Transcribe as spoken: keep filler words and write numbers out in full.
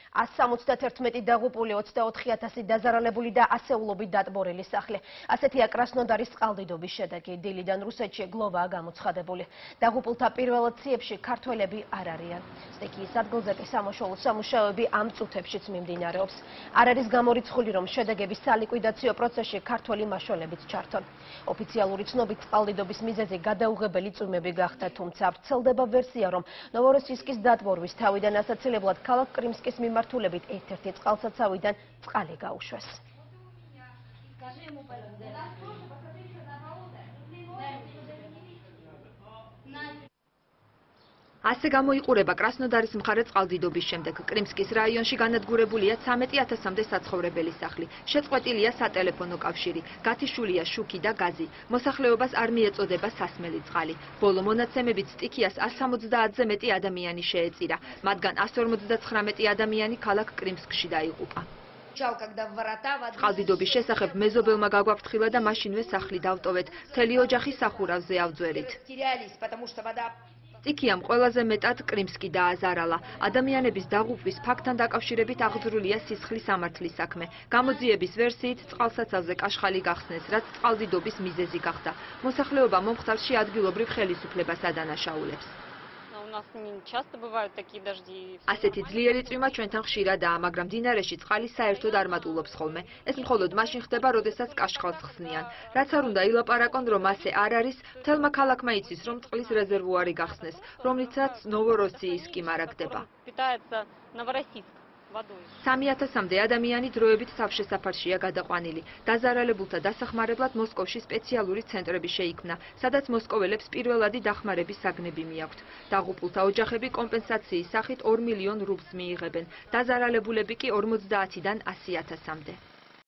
ას სამოცდაერთმეტი დაღუპული, ოცდაოთხი ათასი დაზარალებული და ასეულობით დატბორილი სახლი. ასეთია კრასნოდარის წყალდიდობის შედეგი. დილიდან რუსეთში გლოვაა გამოცხადებული. დაღუპულთა პირველად სიებში ქართველები არ არიან. სტიქიის ადგილზე კი სამაშველო სამუშაოები ამ წუთებშიც მიმდინარეობს. არ არის გამორიცხული, რომ შედეგების სალიკვიდაციო პროცესში ქართველი მაშველებიც ჩართონ. ოფიციალური ცნობით წყალდიდობის მიზეზი გადაუღებელი წვიმები გახდა, თუმცა ვრცელდება ვერსია, რომ ნოვოროსისკის დატბორვის თავიდან ასაცილებლად ქალაქ კრიმსკის მიმართულებით ერთ-ერთი წყალსაცავიდან წყალი გაუშვეს. ასე გამოიყურება კრასნოდარის მხარე წყალდიდობის შემდეგ. კრიმსკის რაიონში განადგურებულია ცამეტი ათასამდე საცხოვრებელი სახლი. შეწყვეტილია სატელეფონო კავშირი, გათიშულია შუქი და გაზი. მოსახლეობას არ მიეწოდება სასმელი წყალი. ბოლო მონაცემებით სტიქიას ას სამოცდაათზე მეტი ადამიანი შეეწირა. მათგან ას ორმოცდაცხრამეტი ადამიანი ქალაქ კრიმსკში დაიღუპა. წყალდიდობის შესახებ მეზობელმა გაგვაფრთხილა და მაშინვე სახლი დავტოვეთ. მთელი ოჯახი სახურავზე ავძვერით. სტიქიამ ყველაზე მეტად კრიმსკი დააზარალა. ადამიანების დაღუპვის ფაქტთან დაკავშირებით აღძრულია სისხლის სამართლის საქმე. გამოძიების ვერსიით წყალსაცავზე კაშხალი გახსნეს, რაც წყალდიდობის მიზეზი გახდა. მოსახლეობა მომხდარში ადგილობრივ ხელისუფლებას ადანაშაულებს. ასეთი ძლიერი წვიმა ჩვენთან ხშირადაა, მაგრამ მდინარეში წყალი საერთოდ არ მატულობს ხოლმე. ეს მხოლოდ მაშინ ხდება, როდესაც კაშხალს ხსნიან. რაც არ უნდა ილაპარაკონ, რომ ასე არ არის, მთელმა ქალაქმა იცის, რომ წყლის რეზერვუარი გახსნეს, რომლითაც ნოვოროსიის კი მარაგდება. სამი ათასამდე ადამიანი დროებით თავშესაფარშია გადაყვანილი. დაზარალებულთა დასახმარებლად მოსკოვში სპეციალური ცენტრები შეიქმნა, სადაც მოსკოველებს პირველადი დახმარების საგნები მიაქვთ. დაღუპულთა ოჯახები კომპენსაციის სახით ორ მილიონ რუბლს მიიღებენ. დაზარალებულები კი ორმოცდაათიდან ასი ათასამდე.